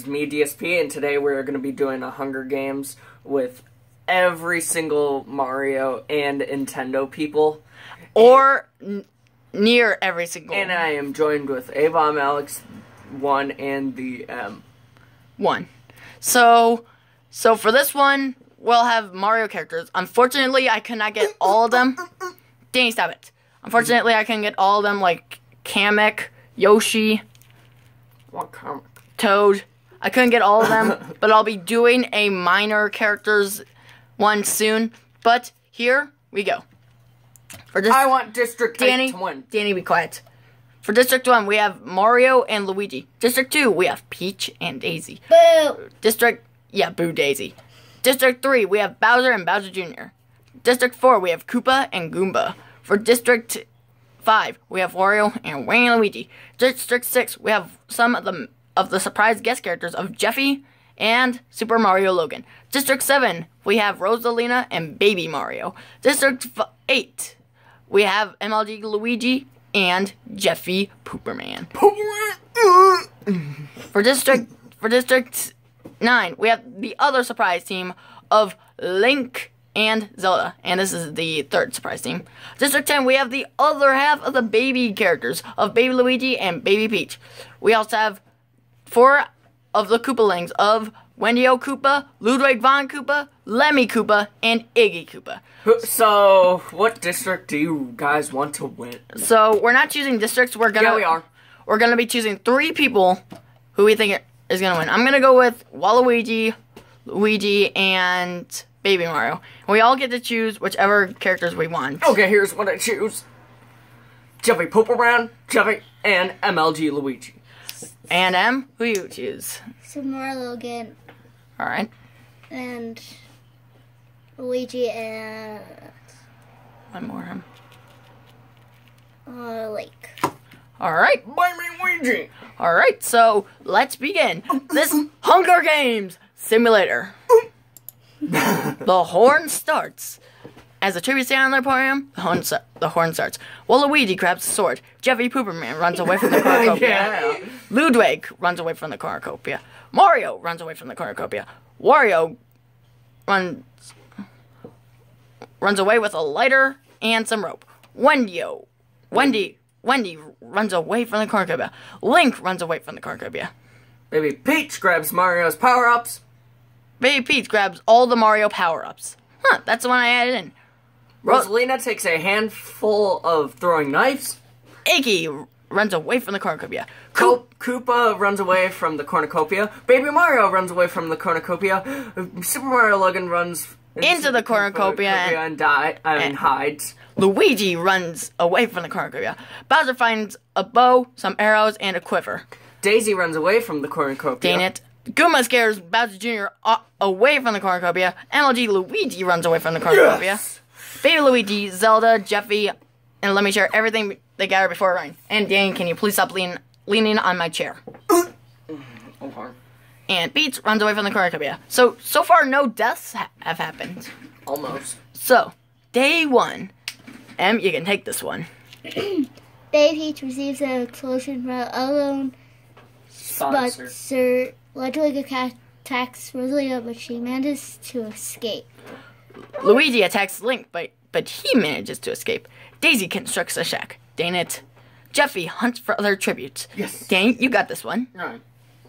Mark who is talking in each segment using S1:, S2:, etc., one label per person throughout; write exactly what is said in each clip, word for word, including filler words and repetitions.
S1: is me, D S P, and today we're going to be doing a Hunger Games with every single Mario and Nintendo people.
S2: Or n near every single
S1: And I am joined with A-Bomb, Alex, one, and the M.
S2: one. So, so for this one, we'll have Mario characters. Unfortunately, I could not get all of them. Danny, stop it. Unfortunately, I couldn't get all of them, like Kamek, Yoshi,
S1: What Kamek?
S2: Toad. I couldn't get all of them, but I'll be doing a minor characters one soon. But here we go. For this,
S1: I want District
S2: Danny,
S1: eight to win.
S2: Danny, be quiet. For District one, we have Mario and Luigi. District two, we have Peach and Daisy.
S3: Boo!
S2: District, yeah, boo Daisy. District three, we have Bowser and Bowser Junior District four, we have Koopa and Goomba. For District five, we have Wario and Wayne and Luigi. District six, we have some of the of the surprise guest characters of Jeffy and Super Mario Logan. District seven, we have Rosalina and Baby Mario. District eight, we have M L G Luigi and Jeffy Pooperman. For District for District nine, we have the other surprise team of Link and Zelda, and this is the third surprise team. District ten, we have the other half of the baby characters of Baby Luigi and Baby Peach. We also have four of the Koopalings of Wendy O. Koopa, Ludwig von Koopa, Lemmy Koopa, and Iggy Koopa.
S1: So, what district do you guys want to win?
S2: So, we're not choosing districts, we're gonna-
S1: Yeah, we are.
S2: We're gonna be choosing three people who we think is gonna win. I'm gonna go with Waluigi, Luigi, and Baby Mario. We all get to choose whichever characters we want.
S1: Okay, here's what I choose. Jeffy Pooperman, Jeffy, and M L G Luigi.
S2: And M, who you choose?
S3: Super Mario Logan
S2: Alright.
S3: and Luigi and
S2: One more M.
S3: uh, Lake.
S2: Alright.
S1: Buy me Luigi!
S2: Alright, so let's begin this Hunger Games simulator. The horn starts. As the tribute stand on their podium, the horn, the horn starts. Waluigi grabs the sword. Jeffy Pooperman runs away from the cornucopia.
S1: Yeah.
S2: Ludwig runs away from the cornucopia. Mario runs away from the cornucopia. Wario runs runs away with a lighter and some rope. Wendy-o, Wendy, Wendy runs away from the cornucopia. Link runs away from the cornucopia.
S1: Baby Peach grabs Mario's power-ups.
S2: Baby Peach grabs all the Mario power-ups. Huh, that's the one I added in.
S1: Rosalina takes a handful of throwing knives.
S2: Iggy runs away from the cornucopia.
S1: Ko Koopa runs away from the cornucopia. Baby Mario runs away from the cornucopia. Super Mario Logan runs
S2: Into the cornucopia and-
S1: and, die, and,
S2: and-
S1: hides.
S2: Luigi runs away from the cornucopia. Bowser finds a bow, some arrows, and a quiver.
S1: Daisy runs away from the cornucopia.
S2: Dang it. Goomba scares Bowser Junior away from the cornucopia. M L G Luigi runs away from the cornucopia.
S1: Yes!
S2: Baby Luigi, Zelda, Jeffy, and let me share everything they gather before I run. And Danny, can you please stop lean, leaning on my chair?
S1: Okay.
S2: And Peach runs away from the cornucopia. So, so far no deaths ha have happened.
S1: Almost.
S2: So, day one. Em, you can take this one.
S3: Baby Peach receives an explosion from unknown
S1: Sponsor.
S3: Sir Ludwig attacks Rosalina, but she manages to escape.
S2: Luigi attacks Link, but but he manages to escape. Daisy constructs a shack. Dang it. Jeffy hunts for other tributes.
S1: Yes.
S2: Danny, you got this one.
S1: Alright.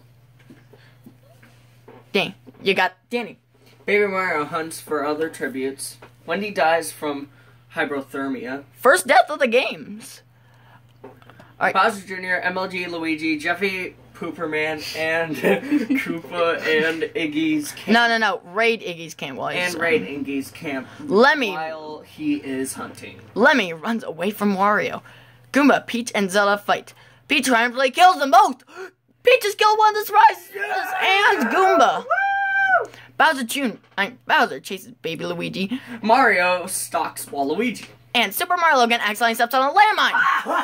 S2: Danny, you got Danny.
S1: Baby Mario hunts for other tributes. Wendy dies from hypothermia.
S2: First death of the games. Alright.
S1: Bowser Junior, M L G Luigi, Jeffy Pooperman, and Koopa and Iggy's camp.
S2: No, no, no. Raid Iggy's camp while he's
S1: And raid Iggy's camp
S2: Lemmy.
S1: while he is hunting.
S2: Lemmy runs away from Wario. Goomba, Peach, and Zelda fight. Peach triumphantly kills them both. Peach has killed one of the surprises and Goomba.
S1: Woo!
S2: Bowser Junior I, Bowser chases Baby Luigi.
S1: Mario stalks Waluigi.
S2: And Super Mario Logan accidentally steps on a landmine.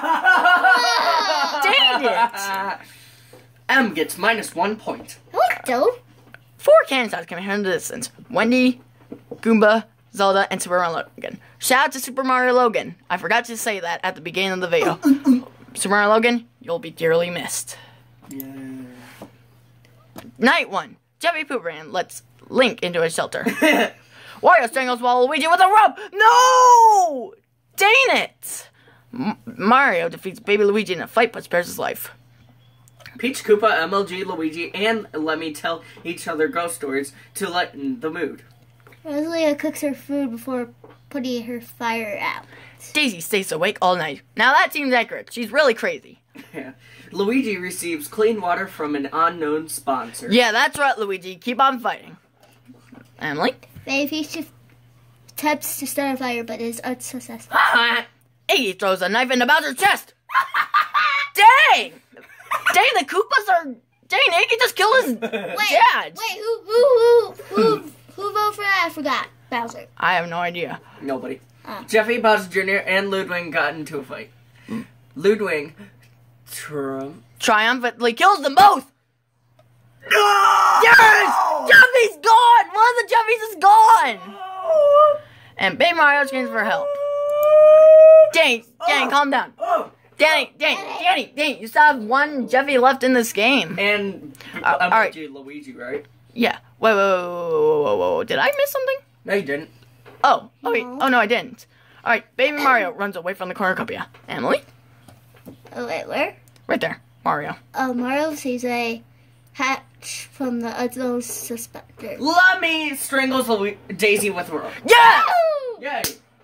S2: Dang it!
S1: M gets minus one point.
S3: No, I don't.
S2: Four cannon shots can be heard in the distance. Wendy, Goomba, Zelda, and Super Mario Logan. Shout out to Super Mario Logan. I forgot to say that at the beginning of the video. Super Mario Logan, you'll be dearly missed.
S1: Yeah.
S2: Night one. Jeffy Pooperman lets Link into his shelter. Wario strangles Waluigi with a rope. No! Dang it! M Mario defeats Baby Luigi in a fight but spares his life.
S1: Peach, Koopa, M L G, Luigi, and Lemmy tell each other ghost stories to lighten the mood.
S3: Rosalia cooks her food before putting her fire out.
S2: Daisy stays awake all night. Now that seems accurate. She's really crazy.
S1: Yeah. Luigi receives clean water from an unknown sponsor.
S2: Yeah, that's right, Luigi. Keep on fighting. Emily?
S3: Baby Peach attempts to start a fire but is unsuccessful.
S2: Iggy throws a knife into Bowser's chest. Dang! Dang, the Koopas are... Dang, Iggy just killed his
S3: Wait,
S2: dad.
S3: wait, who, who, who, who, who voted for that? I forgot. Bowser.
S2: I have no idea.
S1: Nobody.
S3: Oh.
S1: Jeffy, Bowser Junior, and Ludwig got into a fight. Ludwig Trump.
S2: Triumphantly kills them both.
S1: No!
S2: Yes! Jeffy's gone! One of the Jeffys is gone! And Baby Mario screams for help. Danny, Danny,
S1: Oh.
S2: calm down.
S1: Oh!
S2: Danny, Danny, Danny, Danny, you still have one Jeffy left in this game.
S1: And
S2: Uh,
S1: M L G,
S2: alright.
S1: Luigi, right?
S2: Yeah. Wait, wait, wait, whoa, whoa, whoa, whoa. Did I miss something?
S1: No, you didn't.
S2: Oh, oh wait.
S3: No.
S2: Oh no, I didn't. Alright, Baby Mario runs away from the cornucopia. Emily?
S3: Oh, wait, where?
S2: Right there. Mario.
S3: Uh, Mario sees a hatch from the unknown suspector.
S1: Lemmy strangles Lu- Daisy with a rope.
S2: Yeah!
S1: Yay!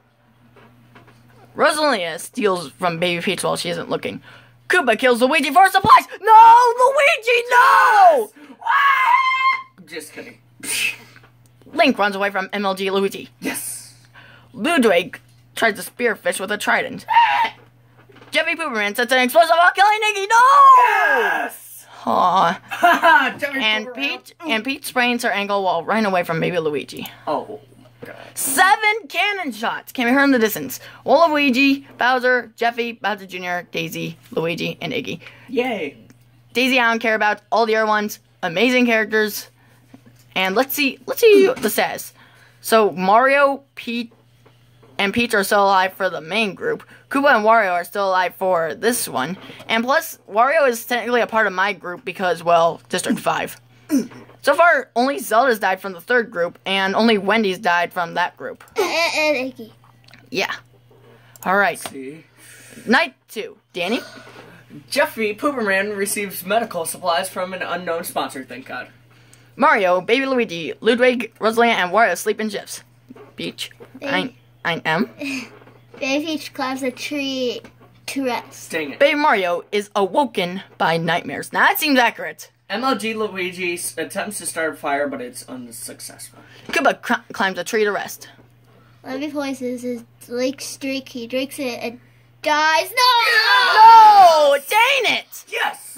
S2: Rosalia steals from Baby Peach while she isn't looking. Koopa kills Luigi for supplies! No! Luigi, no!
S1: Just kidding.
S2: Link runs away from M L G Luigi.
S1: Yes!
S2: Ludwig tries to spearfish with a trident. Jeffy Pooperman sets an explosive while killing Iggy. No!
S1: Yes!
S2: Aw.
S1: Haha! Jeffy
S2: And
S1: Pooperman.
S2: Peach and Peach sprains her ankle while running away from Baby Luigi.
S1: Oh, God.
S2: Seven cannon shots can be heard in the distance. Waluigi, Bowser, Jeffy, Bowser Junior, Daisy, Luigi, and Iggy.
S1: Yay!
S2: Daisy I don't care about. All the other ones, amazing characters. And let's see, let's see the stats. So Mario, Peach, and Peach are still alive for the main group. Koopa and Wario are still alive for this one. And plus, Wario is technically a part of my group because, well, District five. So far, only Zelda's died from the third group, and only Wendy's died from that group.
S3: And, and Iggy.
S2: Yeah. Alright.
S1: See?
S2: Night two. Danny?
S1: Jeffy Pooperman receives medical supplies from an unknown sponsor, thank God.
S2: Mario, Baby Luigi, Ludwig, Rosalia, and Wario sleep in shifts. Peach. I, I am.
S3: Baby Peach climbs a tree to rest.
S1: Dang it.
S2: Baby Mario is awoken by nightmares. Now that seems accurate.
S1: M L G Luigi attempts to start a fire, but it's unsuccessful.
S2: Koopa cr- climbs a tree to rest.
S3: Lemmy poisons his lake streak. He drinks it and dies. No!
S2: No! Dang it!
S1: Yes!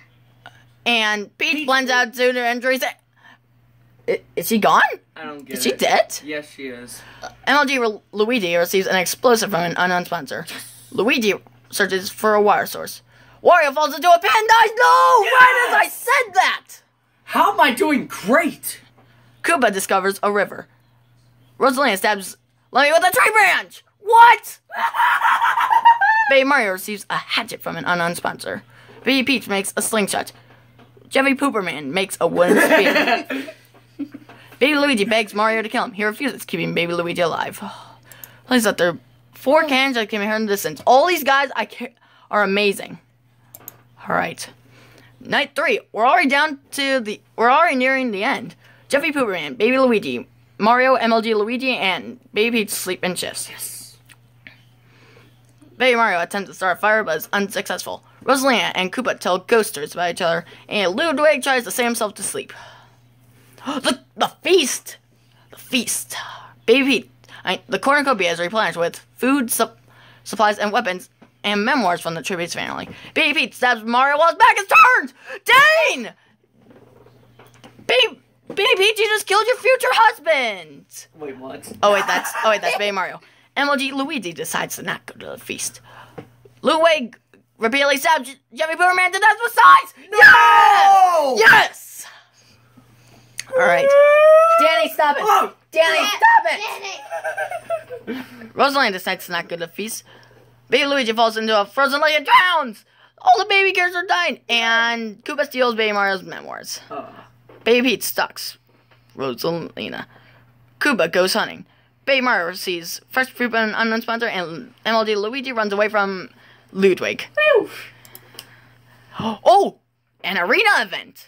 S2: And Peach
S1: Peach-
S2: blends out due to injuries. I- Is she gone?
S1: I don't get
S2: Is she
S1: it.
S2: dead?
S1: Yes, she is.
S2: M L G Re- Luigi receives an explosive from an unknown sponsor. Luigi searches for a water source. Wario falls into a pit and dies. No! Right as I said that!
S1: How am I doing great?
S2: Koopa discovers a river. Rosalia stabs Lemmy with a tree branch. What? Baby Mario receives a hatchet from an unknown sponsor. Baby Peach makes a slingshot. Jeffy Pooperman makes a wooden spear. Baby Luigi begs Mario to kill him. He refuses, keeping Baby Luigi alive. Please let there four cannons that can be heard in the distance. All these guys I ca- are amazing. All right, night three. We're already down to the. We're already nearing the end. Jeffy Pooperman, Baby Luigi, Mario, M L G Luigi, and Baby Peach sleep in shifts.
S1: Yes.
S2: Baby Mario attempts to start a fire but is unsuccessful. Rosalia and Koopa tell ghost stories about each other, and Ludwig tries to sing himself to sleep. the the feast, the feast. Baby Peach, I, the cornucopia is replenished with food, sup, supplies, and weapons, and memoirs from the Tributes family. Baby Peach stabs Mario while his back is turned. Dane! Baby, Baby Peach, you just killed your future husband.
S1: Wait, what?
S2: Oh wait, that's oh wait, that's Baby Mario. M L G Luigi decides to not go to the feast. Ludwig repeatedly stabs J- Jeffy Pooperman to death with size.
S1: No!
S2: Yes! Yes! All right, Danny, stop it.
S1: Oh!
S2: Danny, stop it.
S3: Danny.
S2: Rosalind decides to not go to the feast. Baby Luigi falls into a frozen lake and drowns. All the baby characters are dying, and Koopa steals Baby Mario's memoirs.
S1: Uh,
S2: Baby Peach stalks Rosalina. Koopa goes hunting. Baby Mario sees fresh fruit by an unknown sponsor, and M L G Luigi runs away from Ludwig.
S1: Whew.
S2: Oh! An arena event!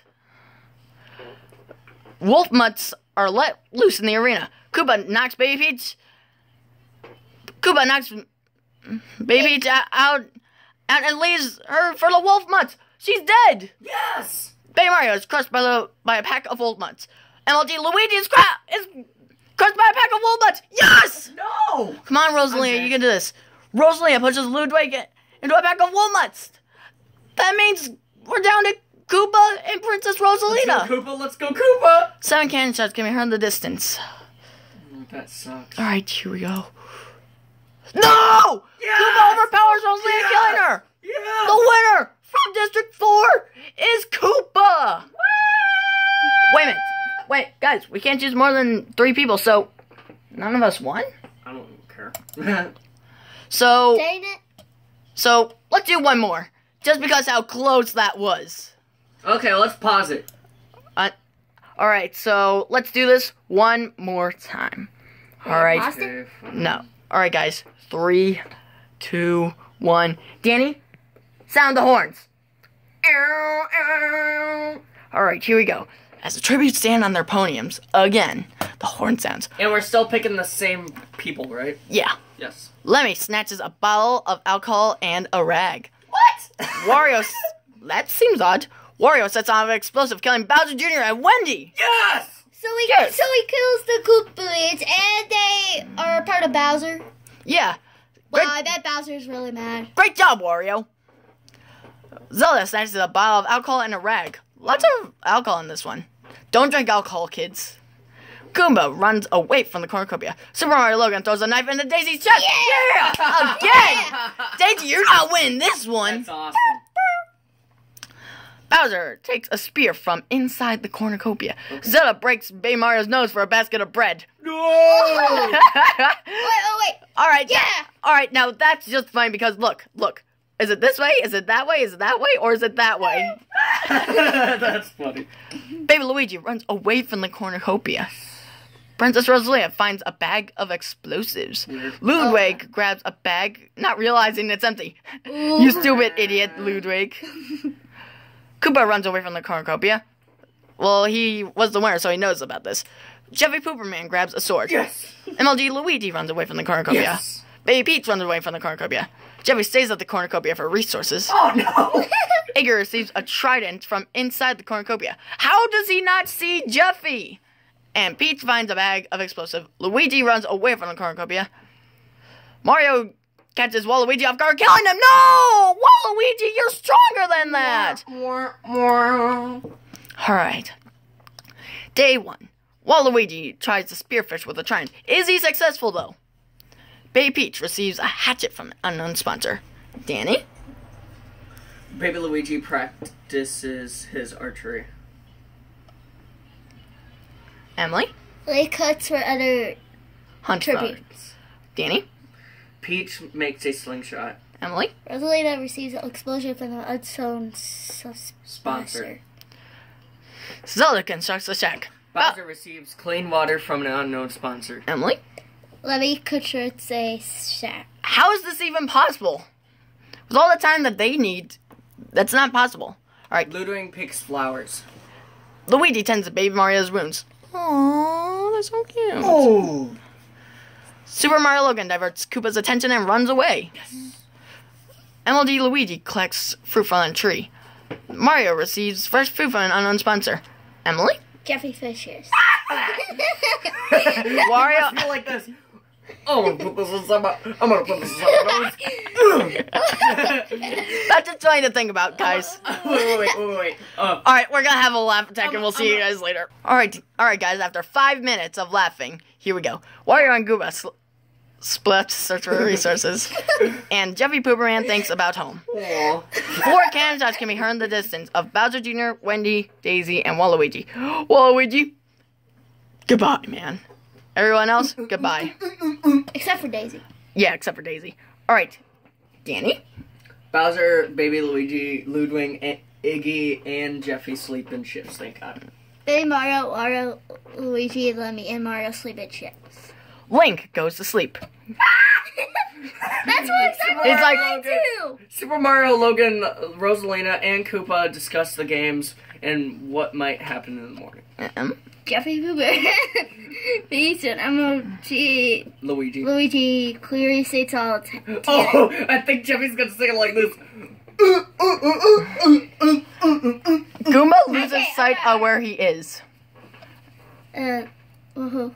S2: Wolf mutts are let loose in the arena. Koopa knocks Baby Peach. Koopa knocks Baby Peach out, out, out and leaves her for the wolf mutts. She's dead!
S1: Yes!
S2: Baby Mario is crushed by the by a pack of wolf mutts. M L G Luigi is, cra- is crushed by a pack of wolf mutts. Yes!
S1: No!
S2: Come on, Rosalina, you can do this. Rosalina pushes Ludwig into a pack of wolf mutts. That means we're down to Koopa and Princess Rosalina.
S1: Let's go, Koopa. Let's go, Koopa.
S2: Seven cannon shots can be heard in the distance.
S1: Oh, that sucks.
S2: All right, here we go. No!
S1: Yes!
S2: Koopa overpowers Rosalina,
S1: Yes!
S2: killing her.
S1: Yeah!
S2: The winner from District Four is Koopa. Wait a minute. Wait, guys, we can't choose more than three people, so none of us won.
S1: I don't care.
S2: So,
S3: Dang it.
S2: so let's do one more, just because how close that was.
S1: Okay, let's pause it.
S2: Uh, all right, so let's do this one more time. All right.
S3: Pause it?
S1: Okay, fine.
S2: No. All right, guys. Three, two, one. Danny, sound the horns. All right, here we go. As the tributes stand on their podiums, again, the horn sounds.
S1: And we're still picking the same people, right?
S2: Yeah.
S1: Yes.
S2: Lemmy snatches a bottle of alcohol and a rag.
S1: What?
S2: Wario, s- that seems odd. Wario sets off an explosive, killing Bowser Junior and Wendy.
S1: Yes!
S3: So he,
S2: Yes.
S3: so he kills the Koopas, and they are part of Bowser.
S2: Yeah.
S3: Wow,
S2: Great,
S3: I bet Bowser's really mad.
S2: great job, Wario. Zelda snatches a bottle of alcohol and a rag. Lots of alcohol in this one. Don't drink alcohol, kids. Goomba runs away from the cornucopia. Super Mario Logan throws a knife into Daisy's chest.
S3: Yeah!
S2: Yeah! Again! Daisy, you're not winning this one.
S1: That's awesome.
S2: Bowser takes a spear from inside the cornucopia. Zelda breaks Baby Mario's nose for a basket of bread.
S1: No!
S3: Wait, oh wait.
S2: All right.
S3: Yeah.
S2: All right. Now that's just fine because look, look. Is it this way? Is it that way? Is it that way? Or is it that way?
S1: That's funny.
S2: Baby Luigi runs away from the cornucopia. Princess Rosalina finds a bag of explosives.
S1: Weird.
S2: Ludwig grabs a bag, not realizing it's empty. You stupid idiot, Ludwig. Koopa runs away from the cornucopia. Well, he was the winner, so he knows about this. Jeffy Pooperman grabs a sword.
S1: Yes!
S2: M L G Luigi runs away from the cornucopia.
S1: Yes!
S2: Baby Peach runs away from the cornucopia. Jeffy stays at the cornucopia for resources.
S1: Oh no!
S2: Igor receives a trident from inside the cornucopia. How does he not see Jeffy? And Peach finds a bag of explosive. Luigi runs away from the cornucopia. Mario catches Waluigi off guard, killing him. No! Waluigi, you're stronger than that! Alright. Day one. Waluigi tries to spearfish with a trident. Is he successful, though? Baby Peach receives a hatchet from an unknown sponsor. Danny?
S1: Baby Luigi practices his archery.
S2: Emily?
S3: Lay cuts for other
S2: Hunt
S3: tributes.
S2: birds. Danny?
S1: Peach makes a slingshot.
S2: Emily?
S3: Rosalina receives an explosion from an unknown sus-
S1: Sponsor.
S2: Zelda constructs a shack.
S1: Bowser receives clean water from an unknown sponsor.
S2: Emily?
S3: Lemmy constructs a shack.
S2: How is this even possible? With all the time that they need, that's not possible. Alright,
S1: Ludwig picks flowers.
S2: Luigi tends to Baby Mario's wounds. Aww, that's so cute.
S1: Oh!
S2: Super Mario Logan diverts Koopa's attention and runs away.
S1: Yes.
S2: M L G Luigi collects fruit from a tree. Mario receives fresh fruit from an unknown sponsor. Emily?
S3: Jeffy Fishers.
S2: Wario.
S1: I feel like this. Oh, I'm gonna put this in my. I'm gonna put this in my nose.
S2: That's just funny to think about, guys.
S1: wait, wait, wait, wait, wait. Uh,
S2: Alright, we're gonna have a laugh attack and
S1: I'm-
S2: we'll see you
S1: I'm-
S2: guys later. Alright, alright guys, after five minutes of laughing, here we go. Wario and Gooba sl- split search for resources. And Jeffy Pooperman thinks about home.
S1: aw.
S2: Four cannon shots can be heard in the distance of Bowser Junior, Wendy, Daisy, and Waluigi. Waluigi, goodbye, man. Everyone else, goodbye.
S3: Except for Daisy.
S2: Yeah, except for Daisy. Alright, Danny?
S1: Bowser, Baby Luigi, Ludwig, and Iggy, and Jeffy sleep in shifts. Thank God.
S3: Baby Mario, Wario, Luigi, Lemmy, and Mario sleep at ships.
S2: Link goes to sleep.
S3: That's what exactly
S2: It's like-
S3: I do.
S1: Super Mario, Logan, Rosalina, and Koopa discuss the games and what might happen in the morning.
S2: Um,
S3: Jeffy Hoover, Peach, and M O G,
S1: Luigi.
S3: Luigi clearly states all the time.
S1: Oh, I think Jeffy's gonna sing it like this.
S2: Goomba loses sight of where he is.
S3: Uh, woohoo.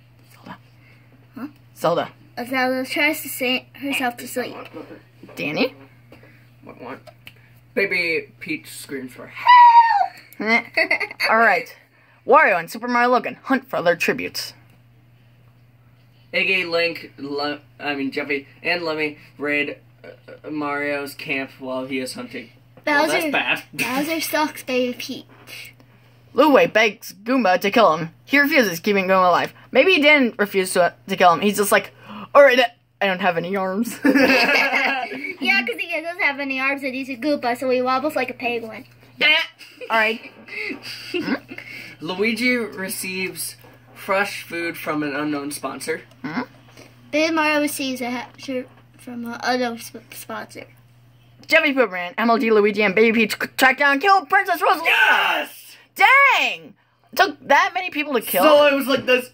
S2: Zelda.
S3: Zelda tries to sing herself to sleep.
S2: Danny.
S1: What, what? Baby Peach screams for
S2: Eh. Alright. Wario and Super Mario Logan hunt for their tributes.
S1: Iggy, Link, Le- I mean Jeffy, and Lemmy raid uh, Mario's camp while he is hunting. Well, that's
S3: Bowser,
S1: bad.
S3: Bowser stalks Baby Peach.
S2: Luwei begs Goomba to kill him. He refuses, keeping Goomba alive. Maybe he didn't refuse to, to kill him. He's just like, alright, I don't have any arms.
S3: Yeah, because he doesn't have any arms and he's a Koopa, so he wobbles like a penguin.
S2: Alright.
S1: Luigi receives fresh food from an unknown sponsor.
S3: Baby Mario receives a hat shirt from an unknown sp- sponsor.
S2: Jeffy Pooperman, M L G, Luigi, and Baby Peach track down and kill Princess Rosalina.
S1: Yes!
S2: Dang! Took that many people to kill?
S1: So it was like this.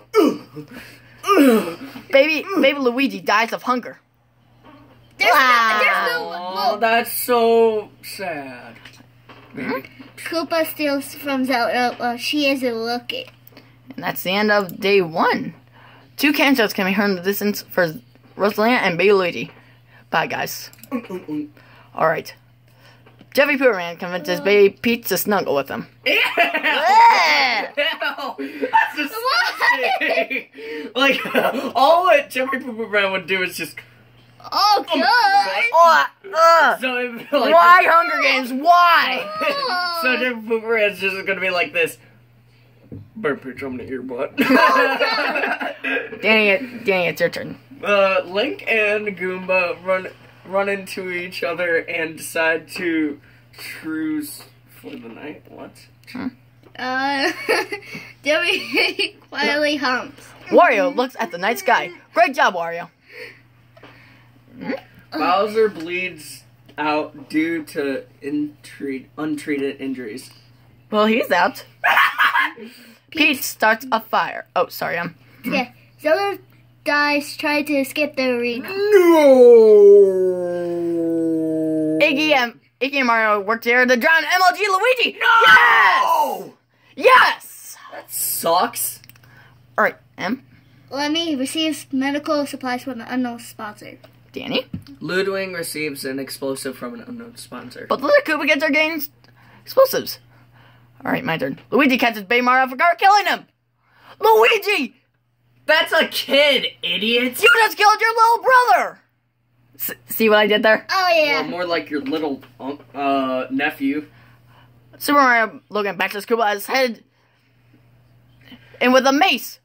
S2: Baby, baby Luigi dies of hunger.
S3: There's
S2: Wow.
S3: no, there's no,
S1: Oh,
S3: look,
S1: that's so sad.
S3: Koopa steals from Zelda while she isn't looking.
S2: And that's the end of day one. Two cancels can be heard in the distance for Rosalina and Baby Luigi. Bye, guys. Alright. Jeffy Pooperman convinces Baby Peach to snuggle with him.
S1: Ew!
S2: Yeah.
S1: Ew! That's disgusting! Like, all what Jeffrey Pooper Brown would do is just.
S3: Oh, God!
S2: Oh, ugh.
S1: So it'd be like,
S2: Why Hunger Games? Why?
S1: So Jeffrey Pooper Brown's just gonna be like this. Burn pitch, I'm gonna ear butt.
S2: Danny, it, Danny, it's your turn.
S1: uh, Link and Goomba run run into each other and decide to cruise for the night. What?
S3: Uh, Jeffy quietly humps.
S2: Wario looks at the night sky. Great job, Wario.
S1: Bowser bleeds out due to intreat, untreated injuries.
S2: Well, he's out. Peach starts a fire. Oh, sorry, I'm.
S3: Yeah, Zelda dies trying to escape the arena.
S1: No!
S2: Iggy and Iggy and Mario work together to drown M L G Luigi.
S1: No!
S2: Yes! Yes!
S1: That sucks.
S2: All right, M.
S3: Lemmy receives medical supplies from an unknown sponsor.
S2: Danny.
S1: Ludwig receives an explosive from an unknown sponsor.
S2: Both of the Koopa kids are getting explosives. All right, my turn. Luigi catches Baby Mario for killing him. Luigi,
S1: That's a kid, idiot!
S2: you just killed your little brother. S- see what I did there?
S3: Oh, yeah.
S1: Well, more like your little un- uh, nephew.
S2: Super Mario Logan bashes Koopa on his head and with a mace.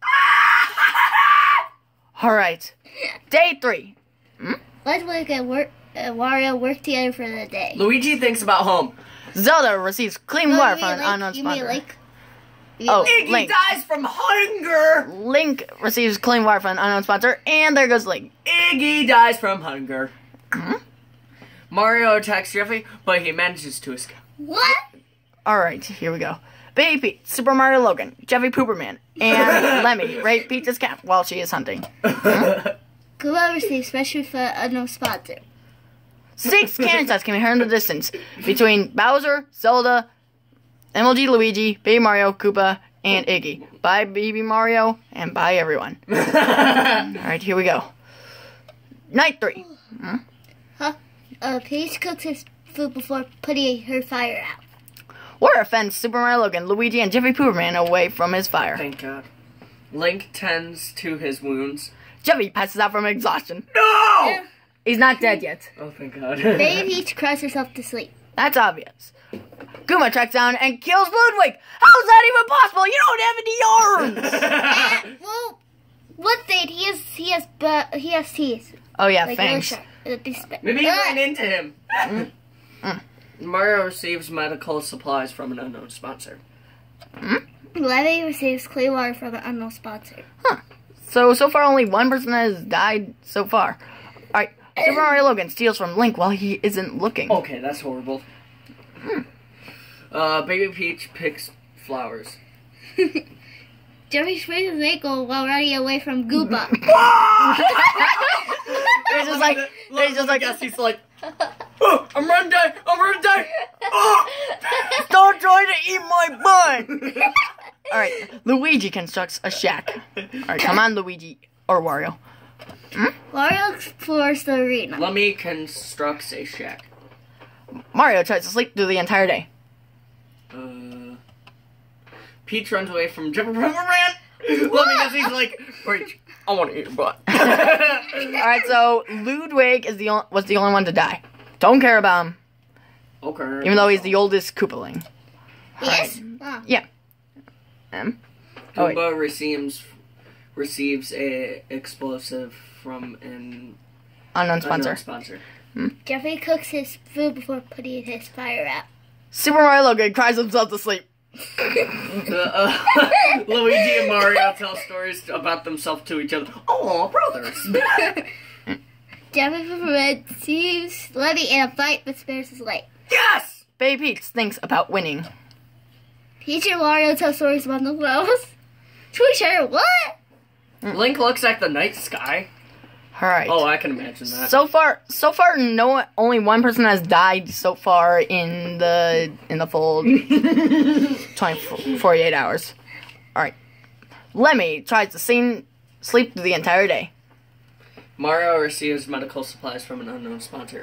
S2: All right, day three.
S3: Let's look at work. Uh, Wario work together for the day.
S1: Luigi thinks about home.
S2: Zelda receives clean
S3: Oh,
S2: water
S3: you
S2: from
S3: mean
S2: an
S3: like-
S2: unknown
S3: you mean
S2: sponsor.
S3: like- you mean
S2: Oh,
S3: like-
S1: Iggy
S2: Link.
S1: dies from hunger!
S2: Link receives clean water from an unknown sponsor, and there goes Link.
S1: Iggy dies from hunger. Mario attacks Jeffy, but he manages to escape.
S3: What?
S2: All right, here we go. Baby Peach, Super Mario Logan, Jeffy Pooperman, and Lemmy raid Peach's camp while she is hunting.
S3: Koopa receives special for an unknown sponsor.
S2: Six cannon shots can be heard in the distance between Bowser, Zelda, M L G Luigi, Baby Mario, Koopa, and Iggy. Bye, Baby Mario, and bye, everyone. All right, here we go. Night three.
S3: Huh? Uh, Peach cooks his food before putting her fire out.
S2: Water fends Super Mario Logan, Luigi, and Jeffy Pooperman away from his fire.
S1: Thank God. Link tends to his wounds.
S2: Jeffy passes out from exhaustion.
S1: No!
S2: He's not dead yet.
S1: Oh, thank God.
S3: Baby Peach cries herself to sleep.
S2: That's obvious. Goomba tracks down and kills Ludwig. How's that even possible? You don't have any arms.
S3: Well, what thing? He has he has but he has teeth.
S2: Oh yeah,
S3: Like
S2: fangs.
S3: sharp. It'd be spe-
S1: Maybe he
S3: Ah!
S1: ran into him.
S2: Mm.
S1: Mario receives medical supplies from an unknown sponsor.
S3: Levy receives clean water from an unknown sponsor.
S2: So, so far only one person has died so far. Alright, Super Mario Logan steals from Link while he isn't looking.
S1: Okay, that's horrible. Uh, Baby Peach picks flowers.
S3: Jeffy sprays his ankle while running away from Goomba.
S2: He's just like, he's just like,
S1: Yes, he's like, oh, I'm running die, I'm running die. Oh!
S2: don't try to eat my butt! Alright, Luigi constructs a shack. Alright, come on, Luigi. Or Wario.
S3: Mario explores the arena.
S1: Lummy constructs a shack.
S2: Mario tries to sleep through the entire day.
S1: Uh, Peach runs away from Jumper Ran. Lummy does. He's like, wait, I want to eat your butt.
S2: Alright, so Ludwig is the on- was the only one to die. Don't care about him,
S1: Okay.
S2: even though he's the oldest Koopaling.
S3: Yes? Oh.
S2: Yeah. Um, oh, wait.
S1: Goomba receives receives a explosive from an
S2: Unknown sponsor.
S1: unknown sponsor.
S3: Jeffy cooks his food before putting his fire out.
S2: Super Mario Logan cries himself to sleep.
S1: The, uh, Luigi and Mario tell stories about themselves to each other. Oh, brothers.
S3: Jeffy receives Levy in a fight but spares his life.
S1: Yes.
S2: Baby Peach thinks about winning.
S3: Peach and Mario tell stories about themselves. To each other, what?
S1: Link looks at the night sky.
S2: Alright.
S1: Oh, I can imagine that.
S2: So far, so far, no, only one person has died so far in the in the full twenty, forty-eight hours. All right, Lemmy tries to sing, sleep through the entire day.
S1: Mario receives medical supplies from an unknown sponsor.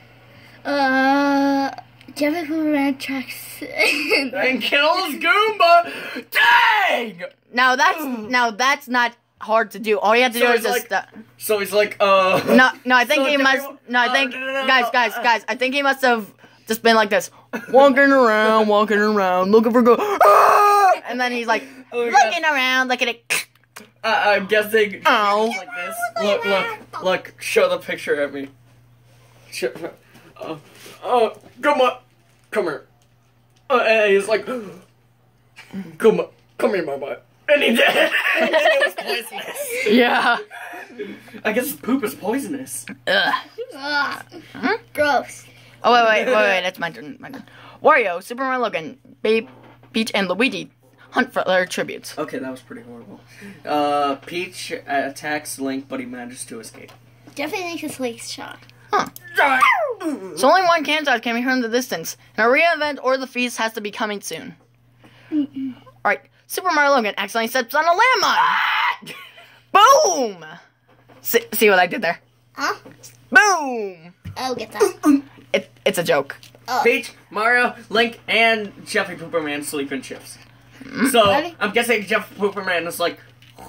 S3: Uh, Jeffy Pooperman tracks.
S1: And kills Goomba. Dang!
S2: Now that's now that's not hard to do. All you have to
S1: So
S2: do is
S1: it's
S2: just.
S1: like-
S2: uh,
S1: So he's like, uh.
S2: no, no, I think
S1: So
S2: he
S1: Jeffy-
S2: must. No, I
S1: Oh,
S2: think
S1: no, no, no,
S2: guys,
S1: no,
S2: guys,
S1: uh,
S2: guys. I think he must have just been like this, walking around, walking around, looking for go, ah! And then he's like
S1: Oh my God.
S2: looking around, looking at.
S1: Uh, I'm guessing.
S2: Ow.
S1: Like this. Look, look, look. Show the picture at me. Show, uh, oh, come on, come here. Uh, and he's like, come on, come here, my butt. And he did. And it was poisonous.
S2: Yeah.
S1: I guess poop is poisonous.
S2: Ugh.
S3: Ugh.
S2: Huh?
S3: Gross.
S2: Oh wait, wait, wait, wait. That's my turn. My turn. Wario, Super Mario Logan, Babe, Peach, and Luigi hunt for their tributes.
S1: Okay, that was pretty horrible. Uh, Peach attacks Link, but he manages to escape.
S3: Jeffy thinks it's Link's shot.
S2: Huh. So only one Kansas can be heard in the distance. An arena event or the feast has to be coming soon. Alright, Super Mario Logan accidentally steps on a landmine. Boom! See, see what I did there?
S3: Huh?
S2: Boom!
S3: Oh, get that.
S2: It, it's a joke.
S3: Oh.
S1: Peach, Mario, Link, and Jeffy Pooperman sleep in shifts. So,
S3: Ready?
S1: I'm guessing Jeffy Pooperman is like,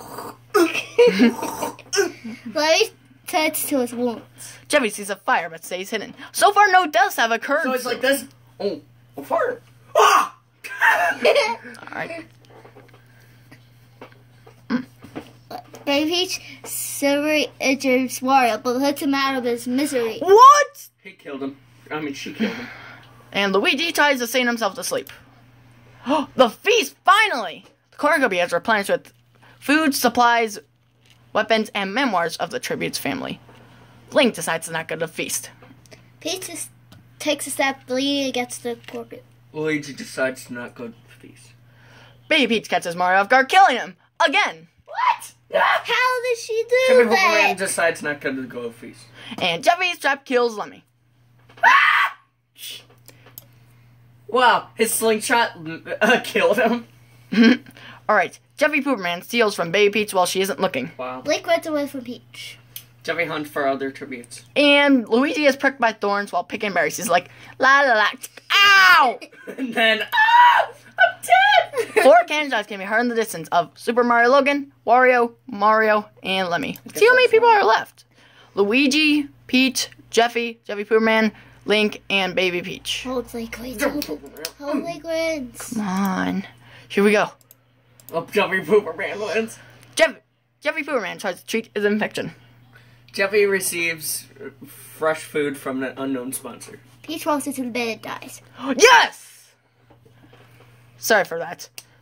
S3: Levy touches to his wounds.
S2: Jeffy sees a fire but stays hidden. So far, no deaths have occurred.
S1: so it's like this. Oh, a fart. Ah!
S2: Alright.
S3: Baby Peach severely injures Mario, but lets him out of his misery.
S2: What?
S1: He killed him. I mean, she killed him.
S2: And Luigi tries to sing himself to sleep. The feast, finally! The cornucopia is replenished with food, supplies, weapons, and memoirs of the tribute's family. Link decides to not go to the feast.
S3: Peach just takes a step leaning against the corporate.
S1: Luigi decides to not go to these.
S2: Baby Peach catches Mario off guard, killing him! Again!
S1: What?
S3: How did she do
S1: Jeffy Pooperman
S3: that?
S1: decides not to go to feast.
S2: And Jeffy's trap kills Lemmy.
S1: Wow, his slingshot uh, killed him.
S2: Alright, Jeffy Pooperman steals from Baby Peach while she isn't looking.
S1: Wow.
S3: Blake runs away from Peach.
S1: Jeffy hunts for other tributes.
S2: And Luigi is pricked by thorns while picking berries. He's like, la la la, ow!
S1: And then, ah! I'm dead!
S2: Four cannon shots can be heard in the distance of Super Mario Logan, Wario, Mario, and Lemmy. Let's see how many people are left. Luigi, Peach, Jeffy, Jeffy Pooperman, Link, and Baby Peach.
S3: Hold Blake wins. Hold Blake wins.
S2: Come on. Here we go.
S1: Oh, Jeffy Pooperman wins.
S2: Jeff, Jeffy Pooperman tries to treat his infection.
S1: Jeffy receives fresh food from an unknown sponsor.
S3: Peach falls into the bed and dies.
S2: Yes! Sorry for that.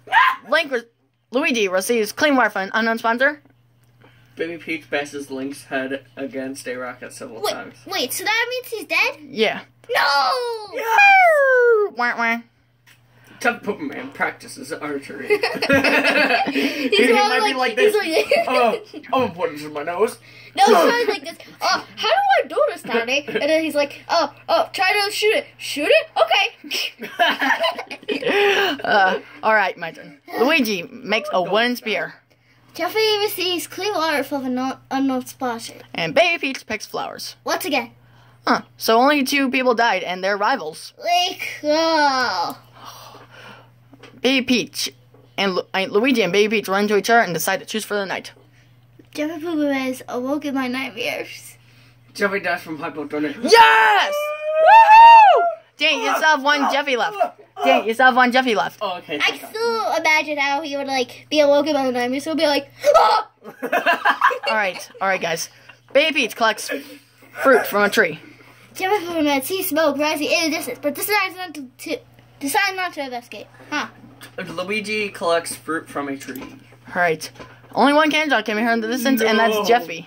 S2: Link re- Luigi receives clean water from an unknown sponsor.
S1: Baby Peach bashes Link's head against a rocket several
S3: Wait,
S1: times.
S3: wait, so that means he's dead?
S2: Yeah.
S3: No!
S2: Wah, wah.
S1: Tough Pooper Man practices archery.
S3: He's
S1: he
S3: probably
S1: might
S3: like,
S1: be like
S3: he's
S1: this.
S3: like,
S1: Oh, I'm gonna put it in my nose.
S3: no, he's probably like this. Oh, how do I do this, Daddy? And then he's like, oh, oh, try to shoot it. Shoot it? Okay.
S2: Uh, alright, my turn. Luigi makes a wooden spear.
S3: Jeffy receives clean water from an unknown, unknown sponsor.
S2: And Baby Peach picks flowers.
S3: Once again.
S2: Huh. So only two people died, and they're rivals.
S3: Like, oh.
S2: Baby Peach and Lu- uh, Luigi and Baby Peach run into each other and decide to choose for the night.
S3: Jeffy Pooper has awoke in my nightmares.
S1: Jeffy dies from hypothermia.
S2: Yes! Woohoo! Dang, you still have one Jeffy left. Dang, you still have one Jeffy left.
S1: Oh, okay.
S3: I can still imagine how he would, like, be awoken by the nightmares. He'll be like, oh!
S2: Alright, alright, guys. Baby Peach collects fruit from a tree.
S3: Jeffy Pooper sees smoke rising in the distance, but decides not to, to decides not to investigate. Huh.
S1: Luigi collects fruit from a tree.
S2: Alright. Only one candle can be heard in the distance, and
S1: No.
S2: that's Jeffy.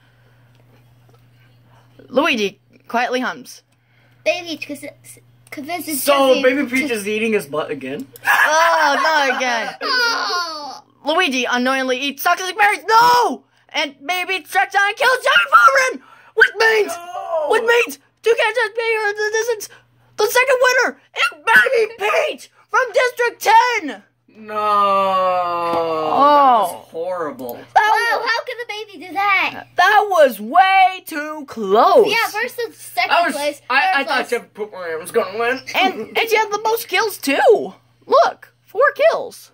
S2: Luigi quietly hums.
S3: Baby Peach convinces
S1: So,
S3: Jeffy
S1: Baby Peach
S3: to...
S1: is eating his butt again?
S2: Oh, not again.
S3: Oh!
S2: Luigi unknowingly eats toxic berries. No! And Baby Peach tracks down and kills Jeffy Pooper! Which means,
S1: No!
S2: which means, two candles being heard in the distance. The second winner is Baby Peach from District ten.
S1: No.
S2: Oh.
S1: That was horrible.
S2: That
S3: Wow,
S2: was,
S3: how could the baby do that?
S2: that was way too close.
S3: Yeah, first to second
S1: I was.
S3: place.
S1: I, I
S3: third
S1: thought
S3: place.
S1: Jeff Pooper was gonna win.
S2: And and she had the most kills too. Look, four kills.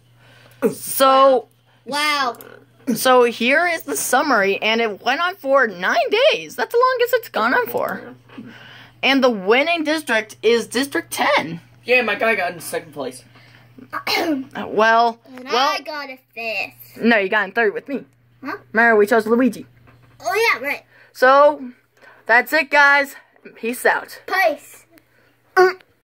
S2: So
S3: Wow.
S2: so here is the summary, and it went on for nine days. That's the longest it's gone on for. And the winning district is District ten.
S1: Yeah, my guy got in second place.
S3: and
S2: Uh, Well, well,
S3: I got a fifth.
S2: no, you got in third with me.
S3: Huh?
S2: Remember, we chose Luigi.
S3: Oh, yeah, right.
S2: So that's it, guys. Peace out.
S3: Peace.
S2: Mm.